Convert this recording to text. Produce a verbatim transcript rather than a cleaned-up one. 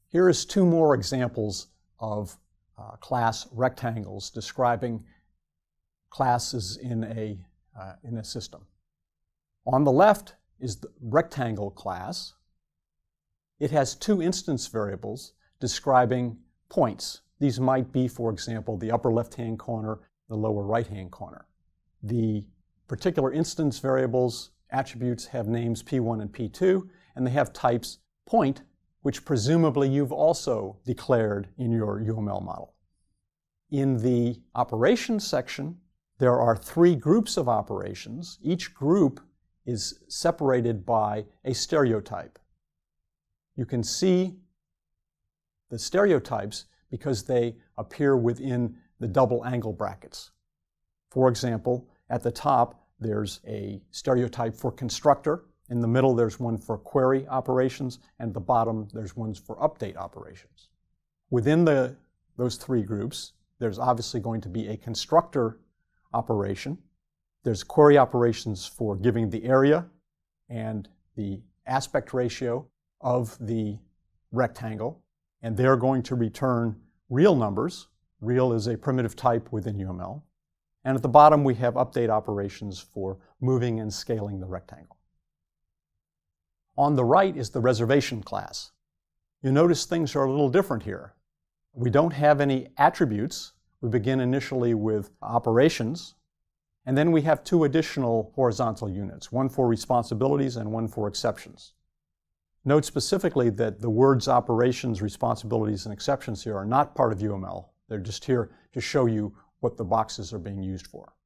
Here is two more examples of uh, class rectangles describing classes in a, uh, in a system. On the left is the rectangle class. It has two instance variables describing points. These might be, for example, the upper left-hand corner, the lower right-hand corner. The particular instance variables attributes have names P one and P two, and they have types point, which presumably you've also declared in your U M L model. In the operations section, there are three groups of operations. Each group is separated by a stereotype. You can see the stereotypes because they appear within the double angle brackets. For example, at the top, there's a stereotype for constructor. In the middle, there's one for query operations, and at the bottom, there's ones for update operations. Within the, those three groups, there's obviously going to be a constructor operation. There's query operations for giving the area and the aspect ratio of the rectangle, and they're going to return real numbers. Real is a primitive type within U M L. And at the bottom, we have update operations for moving and scaling the rectangle. On the right is the reservation class. You notice things are a little different here. We don't have any attributes. We begin initially with operations, and then we have two additional horizontal units, one for responsibilities and one for exceptions. Note specifically that the words operations, responsibilities, and exceptions here are not part of U M L. They're just here to show you what the boxes are being used for.